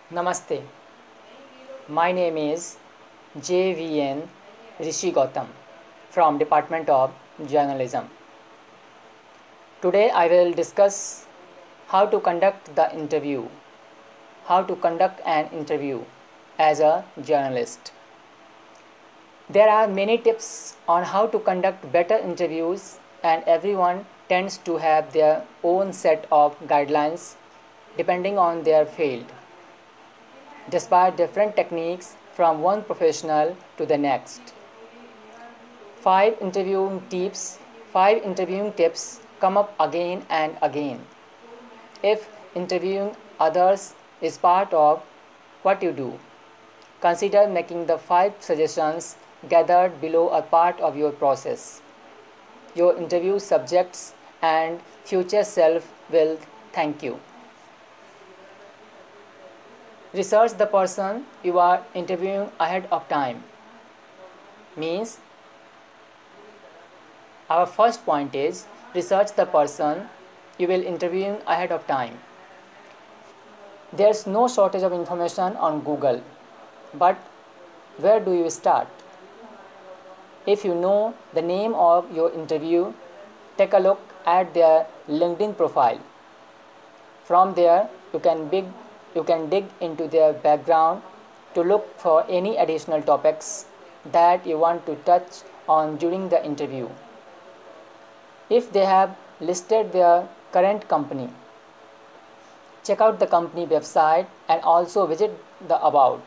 Namaste. My name is JVN Rishi Gautam from Department of Journalism. Today I will discuss how to conduct an interview as a journalist. There are many tips on how to conduct better interviews, and everyone tends to have their own set of guidelines depending on their field. Despite different techniques from one professional to the next. Five interviewing tips come up again and again. If interviewing others is part of what you do, consider making the 5 suggestions gathered below a part of your process. Your interview subjects and future self will thank you. Research the person you are interviewing ahead of time. Means, our first point is research the person you will interviewing ahead of time. There's no shortage of information on Google, but where do you start? If you know the name of your interview, take a look at their LinkedIn profile. From there, you can dig into their background to look for any additional topics that you want to touch on during the interview. If they have listed their current company, check out the company website and also visit the About,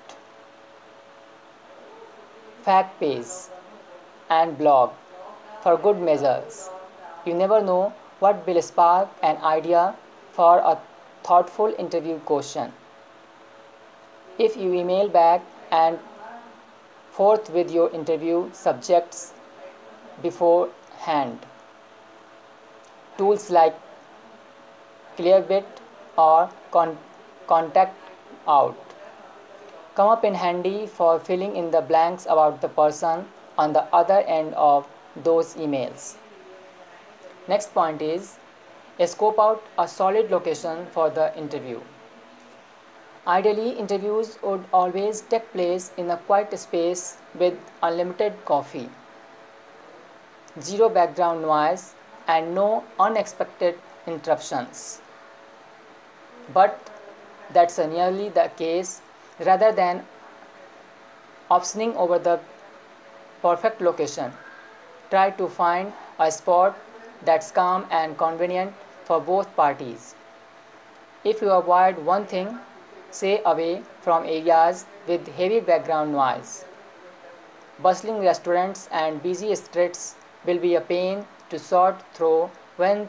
fact page and blog for good measures. You never know what will spark an idea for a thoughtful interview question. If you email back and forth with your interview subjects beforehand, tools like Clearbit or Contact Out come up in handy for filling in the blanks about the person on the other end of those emails. Next point is scope out a solid location for the interview. Ideally, interviews would always take place in a quiet space with unlimited coffee, zero background noise, and no unexpected interruptions. But that's nearly the case. Rather than obsessing over the perfect location, try to find a spot that's calm and convenient for both parties. If you avoid one thing, stay away from areas with heavy background noise. Bustling restaurants and busy streets will be a pain to sort through when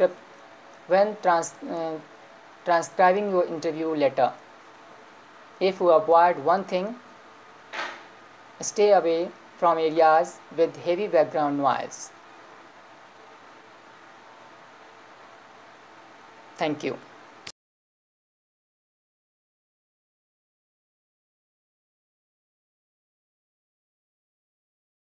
transcribing your interview later. If you avoid one thing, stay away from areas with heavy background noise. Thank you.